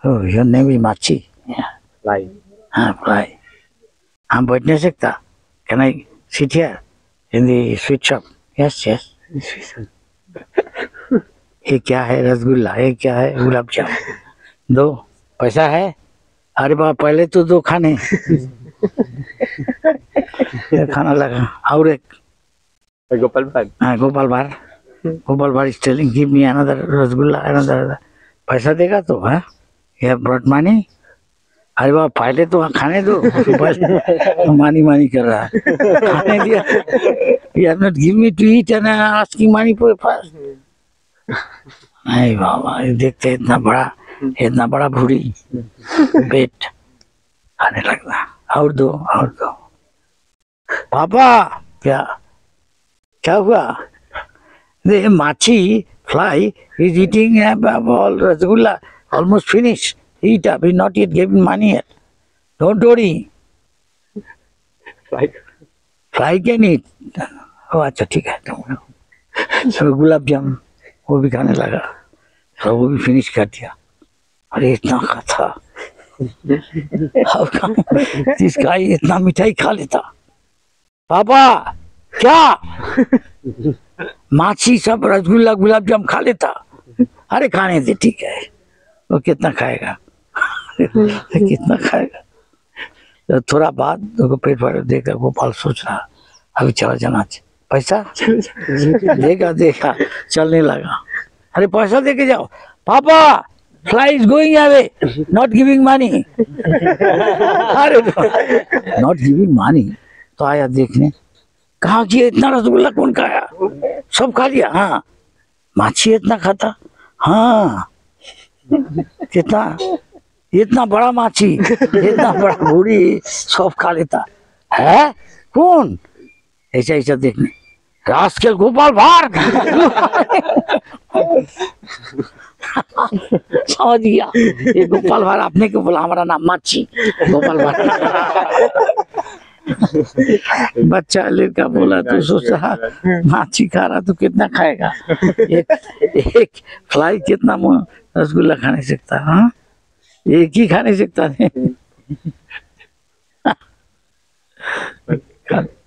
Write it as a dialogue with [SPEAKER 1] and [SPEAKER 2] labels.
[SPEAKER 1] Oh, your name is Machi. Yeah.
[SPEAKER 2] Fly.
[SPEAKER 1] Fly. I'm बैठ नहीं सकता. Can I sit here in the sweet shop? Yes, yes. ये क्या है रसगुल्ला, ये क्या है गुलाब जामुन, दो पैसा है? अरे बाबा पहले तो दो खाने. खाना लगा. और एक
[SPEAKER 2] Gopal Bhatt.
[SPEAKER 1] गोपाल भार. गोपाल भार is telling, give me another rasgulla, another. पैसा देगा तो हाँ? You have brought money? अरे बाबा पहले तो खाने दो. मानी कर रहा है. खाने दिया. You have not give me to eat and asking money for first. नहीं बाबा देखते इतना बड़ा भूरी पेट खाने लगता. और दो. पापा क्या हुआ? The Machi fly is eating all rasgulla, almost finished. Eat up, he's not yet given money yet. Don't worry. Fly can eat. Oh, अच्छा ठीक है. तो गुलाब जामुन वो भी खाने लगा. तो वो भी फिनिश कर दिया. अरे इतना खाता. इसका इतना मिठाई खा लेता. पापा क्या? माछी सब रसगुल्ला गुलाब जामुन खा लेता. अरे खाने दे ठीक है. वो कितना खाएगा? कितना खाएगा? तो थोड़ा बाद तो पेट भर देखा. गोपाल सोच रहा अभी चला जाना चाहिए. पैसा देखा चलने लगा. अरे पैसा देके जाओ. Papa fly is going away, not giving money. अरे नॉट गिविंग मनी. तो आया देखने. कहा कि इतना रसगुल्ला कौन खाया? सब खा लिया. हाँ. माछी इतना खाता? हाँ. कितना? इतना बड़ा माछी, इतना बड़ा बूढ़ी सब खा लेता है. कौन? ऐसा देखने. रास्केल गोपाल भार. समझ गया ये गोपाल भार. आपने क्यों बोला? हमारा नाम माछी गोपाल भार. बच्चा लड़का बोला तो सोच रहा माछी खा रहा तो कितना खाएगा. एक फ्लाई कितना रसगुल्ला खा नहीं सकता. हाँ एक ही खा नहीं सकता.